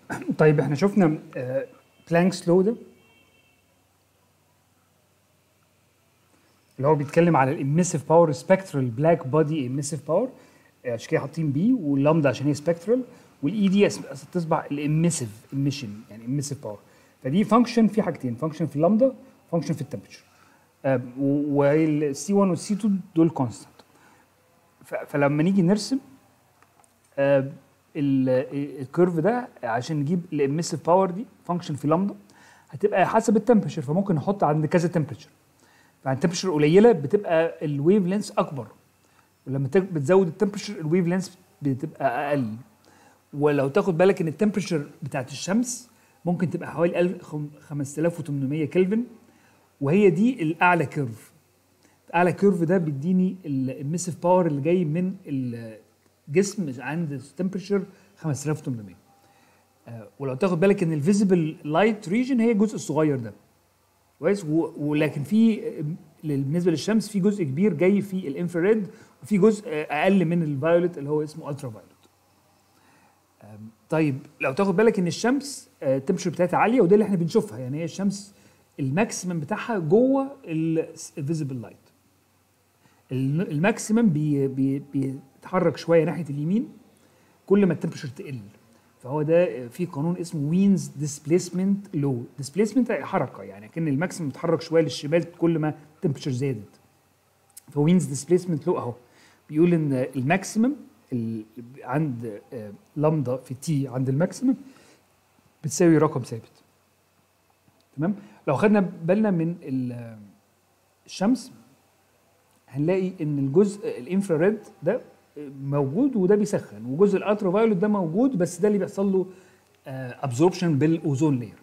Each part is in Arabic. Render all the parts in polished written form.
طيب احنا شفنا بلانكس لو ده اللي هو بيتكلم على الاميسيف باور سبكترال بلاك بودي اميسيف باور، عشان كده حاطين بي، واللامدا عشان هي سبكترال، والاي دي تصبح الاميسيف ايميشن يعني اميسيف باور. فدي فانكشن في حاجتين، فانكشن في اللامدا، فانكشن في التمبرتشر، والسي 1 والسي 2 دول كونستانت. فلما نيجي نرسم الكيرف ده عشان نجيب الاميسيف باور دي فانكشن في لامدا هتبقى حسب التمبرتشر، فممكن نحط عند كذا تمبرتشر. فعند تمبرتشر قليله بتبقى الويف لينس اكبر، ولما بتزود التمبرتشر الويف لينس بتبقى اقل. ولو تاخد بالك ان التمبرتشر بتاعت الشمس ممكن تبقى حوالي 5800 كلفن، وهي دي الاعلى كيرف. الاعلى كيرف ده بيديني الاميسيف باور اللي جاي من الجسم عند تمبرتشر 5800. ولو تاخد بالك ان الفيزيبل لايت ريجن هي الجزء الصغير ده كويس، ولكن في بالنسبه للشمس في جزء كبير جاي في الانفراريد، وفي جزء اقل من الفايولت اللي هو اسمه الترا فايولت. طيب لو تاخد بالك ان الشمس التمبرتشر بتاعتها عاليه، وده اللي احنا بنشوفها، يعني هي الشمس الماكسيمم بتاعها جوه الفيزيبل لايت. الماكسيمم بيتحرك شويه ناحيه اليمين كل ما التمبرتشر تقل. فهو ده في قانون اسمه وينز ديسبيسمنت لو. ديسبيسمنت حركه، يعني كان الماكسيمم بيتحرك شويه للشمال كل ما التمبرتشر زادت. فوينز ديسبيسمنت لو اهو بيقول ان الماكسيمم عند لامدا في تي عند الماكسيمم بتساوي رقم ثابت. تمام. لو خدنا بالنا من الشمس هنلاقي ان الجزء الانفراريد ده موجود وده بيسخن، وجزء الالترا فايولت ده موجود بس ده اللي بيحصل له ابزوربشن بالاوزون لاير.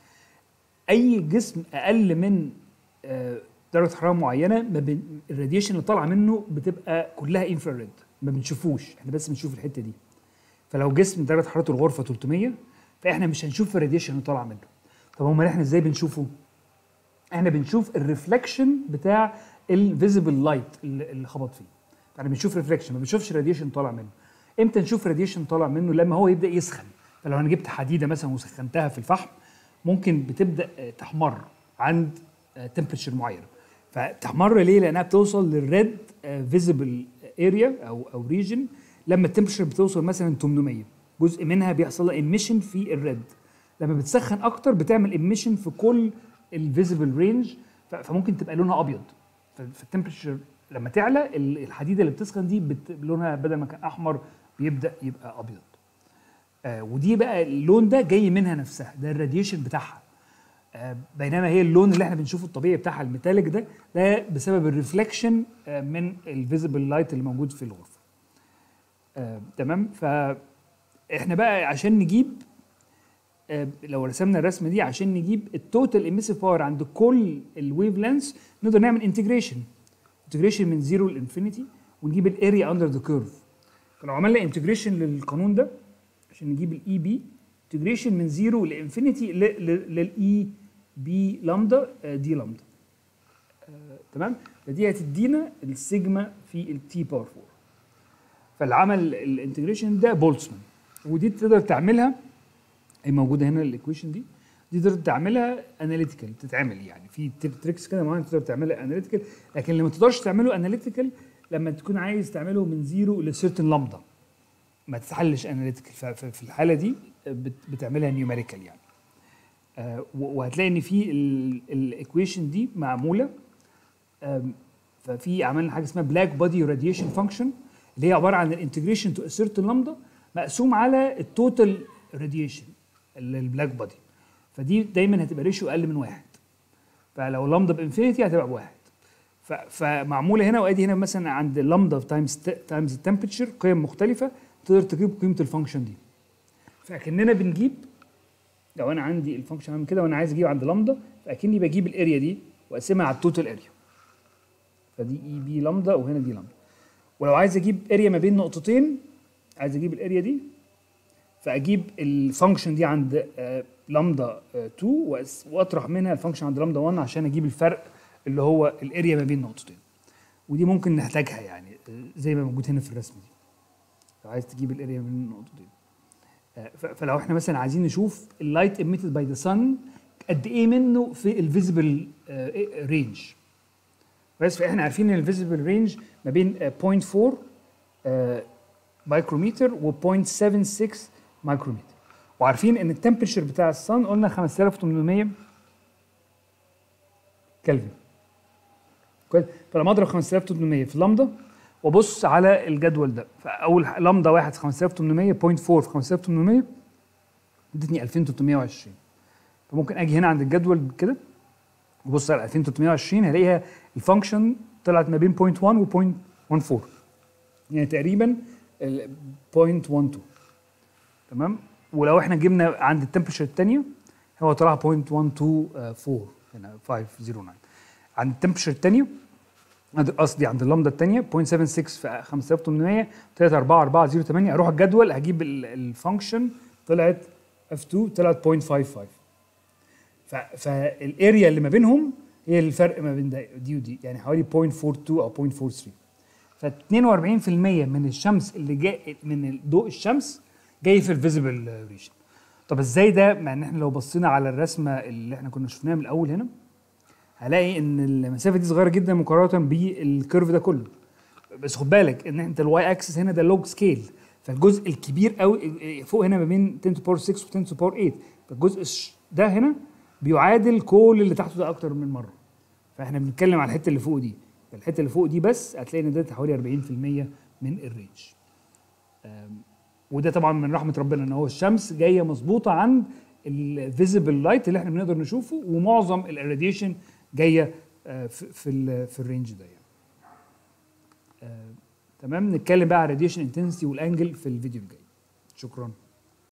اي جسم اقل من درجه حراره معينه الراديشن اللي طالعه منه بتبقى كلها انفراريد، ما بنشوفوش، احنا بس بنشوف الحته دي. فلو جسم درجه حراره الغرفه 300 فاحنا مش هنشوف الراديشن اللي طالع منه. طب امال احنا ازاي بنشوفه؟ احنا بنشوف الريفلكشن بتاع الفيزيبل لايت اللي خبط فيه. يعني بنشوف ريفلكشن، ما بنشوفش راديشن طالع منه. امتى نشوف راديشن طالع منه؟ لما هو يبدا يسخن. فلو انا جبت حديده مثلا وسخنتها في الفحم ممكن بتبدا تحمر عند تمبرتشر معين. فتحمر ليه؟ لانها بتوصل للريد فيزيبل اريا او ريجن لما التمبرتشر بتوصل مثلا 800. جزء منها بيحصل له ايميشن في الريد. لما بتسخن اكتر بتعمل ايميشن في كل الفيزيبل رينج، فممكن تبقى لونها ابيض. فالتمبرتشر لما تعلى الحديده اللي بتسخن دي لونها بدل ما كان احمر بيبدا يبقى ابيض. ودي بقى اللون ده جاي منها نفسها، ده الراديشن بتاعها. بينما هي اللون اللي احنا بنشوفه الطبيعي بتاعها الميتاليك ده بسبب الريفلكشن من الفيزيبل لايت اللي موجود في الغرفه. تمام. فاحنا بقى عشان نجيب لو رسمنا الرسمه دي عشان نجيب التوتال اميسيف باور عند كل الويف لينث نقدر نعمل انتجريشن من 0 لانفينيتي ونجيب الاريا اندر ذا كيرف. فلو عملنا انتجريشن للقانون ده عشان نجيب الاي بي، انتجريشن من 0 لانفينيتي للاي بي لامدا دي لامدا. تمام. فدي هتدينا السيجما في التي باور 4. فالعمل الانتجريشن ده بولتزمان، ودي تقدر تعملها، هي موجوده هنا الايكويشن دي تقدر تعملها اناليتيكال، تتعمل يعني في تريكس كده معينه تقدر تعملها اناليتيكال، لكن اللي ما تقدرش تعمله اناليتيكال لما تكون عايز تعمله من 0 لسيرتن لامدا ما تتحلش اناليتيكال. ففي الحاله دي بتعملها نيوميريكال يعني. وهتلاقي ان في الايكويشن دي معموله، ففي عملنا حاجه اسمها بلاك بودي راديشن فانكشن اللي هي عباره عن الانتجريشن تو سيرتن لامدا مقسوم على التوتال راديشن البلاك بودي. فدي دايما هتبقى ريشيو اقل من 1. فلو لامدا بانفينيتي هتبقى ب1. فمعموله هنا، وادي هنا مثلا عند لامدا تايمز التمبرتشر قيم مختلفه تقدر تجيب قيمه الفانكشن دي. فاكننا بنجيب، لو انا عندي الفانكشن عامل كده وانا عايز اجيب عند لامدا فاكني بجيب الاريا دي واقسمها على التوتال اريا. فدي اي بي لامدا وهنا دي لامدا. ولو عايز اجيب اريا ما بين نقطتين، عايز اجيب الاريا دي فاجيب الفانكشن دي عند لامدا 2 واطرح منها الفانكشن عند لامدا 1 عشان اجيب الفرق اللي هو الاريا ما بين نقطتين. ودي ممكن نحتاجها يعني زي ما موجود هنا في الرسمه دي لو عايز تجيب الاريا ما بين النقطتين. فلو احنا مثلا عايزين نشوف اللايت emitted باي ذا سن قد ايه منه في الفيزيبل رينج. بس فاحنا عارفين ان الفيزيبل رينج ما بين 0.4 مايكرومتر و 0.76 مايكرومتر، وعارفين ان التمبريتشر بتاع الصن قلنا 5800 كلفن. كويس. فلما اضرب 5800 في لامدا وابص على الجدول ده، فاول لامدا واحد 5800 0.4 في 5800 ادتني 2320. فممكن اجي هنا عند الجدول كده وبص على 2320 هلاقيها الفانكشن طلعت ما بين 0.1 و 0.14، يعني تقريبا 0.12. تمام. ولو احنا جبنا عند التمبريتشر الثانيه هو طلع 0.124 هنا 509. عند التمبريتشر الثانيه قصدي عند اللامدا الثانيه 0.76 في 5800 34408. اروح الجدول هجيب الفانكشن طلعت F2 طلعت 0.55. فالاريا اللي ما بينهم هي الفرق ما بين دي ودي، يعني حوالي 0.42 او 0.43. ف 42% من الشمس اللي جاي من ضوء الشمس جاي في الفيزيبل ريجن. طب ازاي ده؟ مع ان احنا لو بصينا على الرسمه اللي احنا كنا شفناها من الاول هنا هلاقي ان المسافه دي صغيره جدا مقارنه بالكيرف ده كله. بس خد بالك ان انت الواي اكسس هنا ده لوج سكيل، فالجزء الكبير قوي فوق هنا ما بين 10 to power 6 و 10 to power 8، فالجزء ده هنا بيعادل كل اللي تحته ده اكتر من مره. فاحنا بنتكلم على الحته اللي فوق دي، الحته اللي فوق دي بس هتلاقي ان ده حوالي 40% من الرينج. وده طبعا من رحمه ربنا ان هو الشمس جايه مظبوطه عند الفيزيبل لايت اللي احنا بنقدر نشوفه، ومعظم الراديشن جايه في الرينج ده يعني. تمام. نتكلم بقى على الراديشن انتنسيتي والانجل في الفيديو الجاي. شكرا.